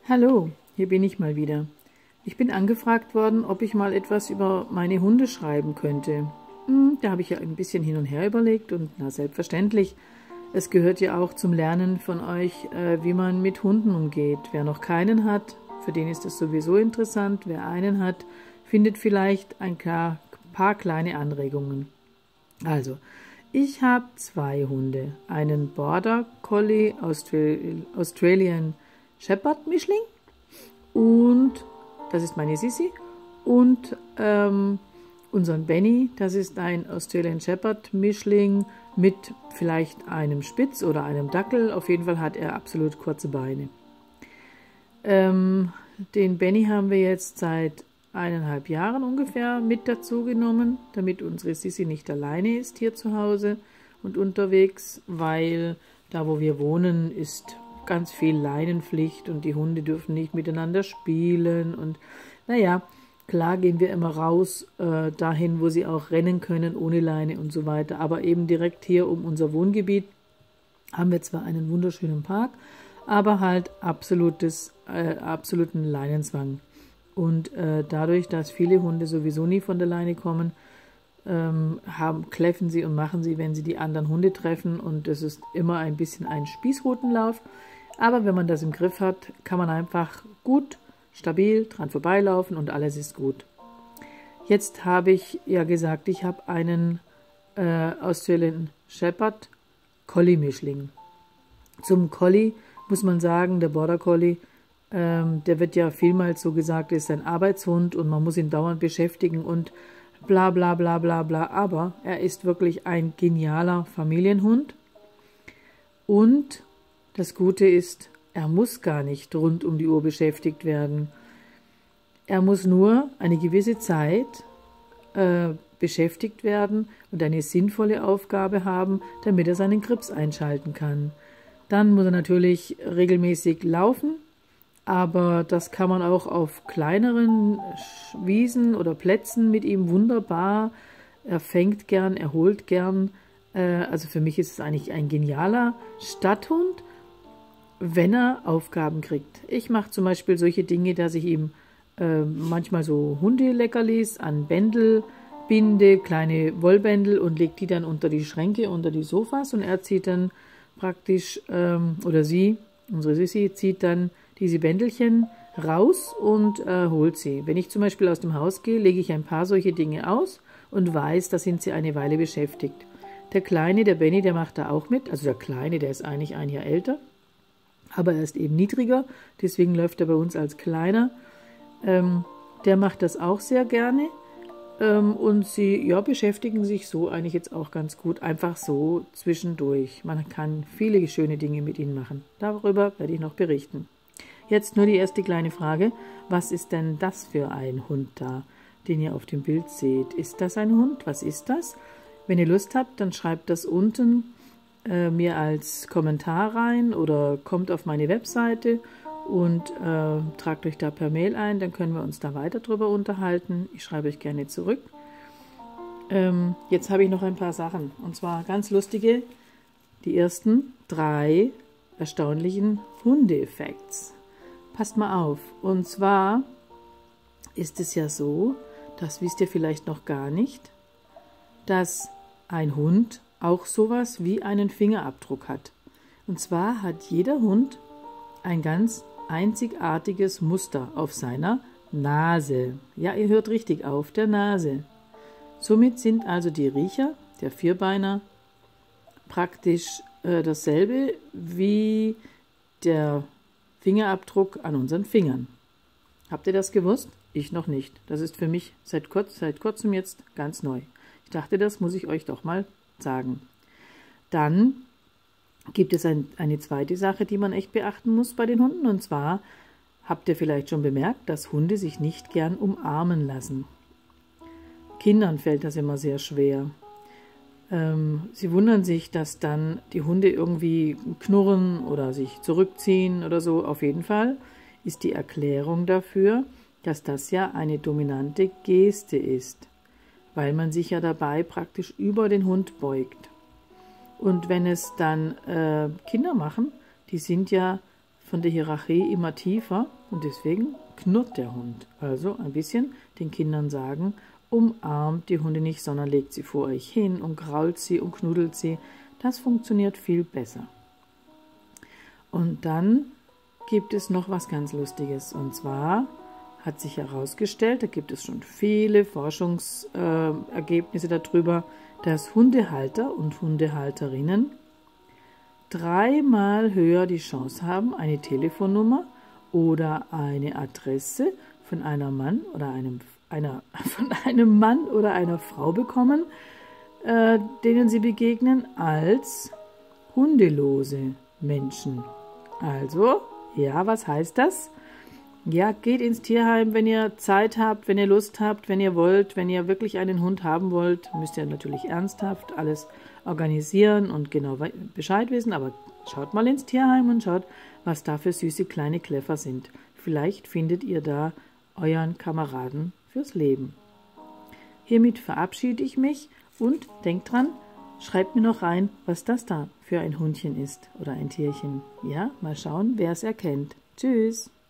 Hallo, hier bin ich mal wieder. Ich bin angefragt worden, ob ich mal etwas über meine Hunde schreiben könnte. Da habe ich ja ein bisschen hin und her überlegt und na selbstverständlich, es gehört ja auch zum Lernen von euch, wie man mit Hunden umgeht. Wer noch keinen hat, für den ist es sowieso interessant. Wer einen hat, findet vielleicht ein paar kleine Anregungen. Also, ich habe 2 Hunde. Einen Border Collie Australian Shepherd Mischling und das ist meine Sissi und unseren Benny, das ist ein Australian Shepherd Mischling mit vielleicht einem Spitz oder einem Dackel. Auf jeden Fall hat er absolut kurze Beine. Den Benny haben wir jetzt seit 1,5 Jahren ungefähr mit dazu genommen, damit unsere Sissi nicht alleine ist hier zu Hause und unterwegs, weil da, wo wir wohnen, ist ganz viel Leinenpflicht und die Hunde dürfen nicht miteinander spielen und naja, klar gehen wir immer raus dahin, wo sie auch rennen können ohne Leine und so weiter, aber eben direkt hier um unser Wohngebiet haben wir zwar einen wunderschönen Park, aber halt absoluten Leinenzwang. Und dadurch, dass viele Hunde sowieso nie von der Leine kommen, kläffen sie und machen sie, wenn sie die anderen Hunde treffen. Und es ist immer ein bisschen ein Spießrutenlauf. Aber wenn man das im Griff hat, kann man einfach gut, stabil dran vorbeilaufen und alles ist gut. Jetzt habe ich ja gesagt, ich habe einen Australian Shepherd Collie Mischling. Zum Collie muss man sagen, der Border Collie, der wird ja vielmals so gesagt, ist ein Arbeitshund und man muss ihn dauernd beschäftigen und bla bla bla bla bla. Aber er ist wirklich ein genialer Familienhund. Und das Gute ist, er muss gar nicht rund um die Uhr beschäftigt werden. Er muss nur eine gewisse Zeit beschäftigt werden und eine sinnvolle Aufgabe haben, damit er seinen Grips einschalten kann. Dann muss er natürlich regelmäßig laufen, aber das kann man auch auf kleineren Wiesen oder Plätzen mit ihm wunderbar. Er fängt gern, er holt gern. Also für mich ist es eigentlich ein genialer Stadthund, wenn er Aufgaben kriegt. Ich mache zum Beispiel solche Dinge, dass ich ihm manchmal so Hundeleckerlis an Bändel binde, kleine Wollbändel und lege die dann unter die Schränke, unter die Sofas und er zieht dann praktisch, oder sie, unsere Sissi, zieht dann diese Bändelchen raus und holt sie. Wenn ich zum Beispiel aus dem Haus gehe, lege ich ein paar solche Dinge aus und weiß, da sind sie eine Weile beschäftigt. Der Kleine, der Benny, der macht da auch mit. Also der Kleine, der ist eigentlich ein Jahr älter, aber er ist eben niedriger, deswegen läuft er bei uns als Kleiner. Der macht das auch sehr gerne. Und sie beschäftigen sich so eigentlich jetzt auch ganz gut, einfach so zwischendurch. Man kann viele schöne Dinge mit ihnen machen. Darüber werde ich noch berichten. Jetzt nur die erste kleine Frage. Was ist denn das für ein Hund da, den ihr auf dem Bild seht? Ist das ein Hund? Was ist das? Wenn ihr Lust habt, dann schreibt das unten mir als Kommentar rein oder kommt auf meine Webseite und tragt euch da per Mail ein, dann können wir uns da weiter drüber unterhalten. Ich schreibe euch gerne zurück. Jetzt habe ich noch ein paar Sachen, und zwar ganz lustige, die ersten 3 erstaunlichen Hunde-Facts. Passt mal auf, und zwar ist es ja so, das wisst ihr vielleicht noch gar nicht, dass ein Hund auch sowas wie einen Fingerabdruck hat. Und zwar hat jeder Hund ein ganz einzigartiges Muster auf seiner Nase. Ja, ihr hört richtig, auf der Nase. Somit sind also die Riecher der Vierbeiner praktisch dasselbe wie der Fingerabdruck an unseren Fingern. Habt ihr das gewusst? Ich noch nicht. Das ist für mich seit kurzem jetzt ganz neu. Ich dachte, das muss ich euch doch mal sagen. Dann gibt es eine zweite Sache, die man echt beachten muss bei den Hunden. Und zwar habt ihr vielleicht schon bemerkt, dass Hunde sich nicht gern umarmen lassen. Kindern fällt das immer sehr schwer. Sie wundern sich, dass dann die Hunde irgendwie knurren oder sich zurückziehen oder so. Auf jeden Fall ist die Erklärung dafür, dass das ja eine dominante Geste ist, weil man sich ja dabei praktisch über den Hund beugt. Und wenn es dann Kinder machen, die sind ja von der Hierarchie immer tiefer und deswegen knurrt der Hund. Also ein bisschen den Kindern sagen, umarmt die Hunde nicht, sondern legt sie vor euch hin und krault sie und knuddelt sie. Das funktioniert viel besser. Und dann gibt es noch was ganz Lustiges. Und zwar hat sich herausgestellt, da gibt es schon viele Forschungsergebnisse darüber, dass Hundehalter und Hundehalterinnen 3-mal höher die Chance haben, eine Telefonnummer oder eine Adresse von einem Mann oder einer Frau bekommen, denen sie begegnen, als hundelose Menschen. Also, ja, was heißt das? Ja, geht ins Tierheim, wenn ihr Zeit habt, wenn ihr Lust habt, wenn ihr wollt, wenn ihr wirklich einen Hund haben wollt, müsst ihr natürlich ernsthaft alles organisieren und genau Bescheid wissen, aber schaut mal ins Tierheim und schaut, was da für süße kleine Kläffer sind. Vielleicht findet ihr da euren Kameraden fürs Leben. Hiermit verabschiede ich mich und denkt dran, schreibt mir noch rein, was das da für ein Hundchen ist oder ein Tierchen. Ja, mal schauen, wer es erkennt. Tschüss!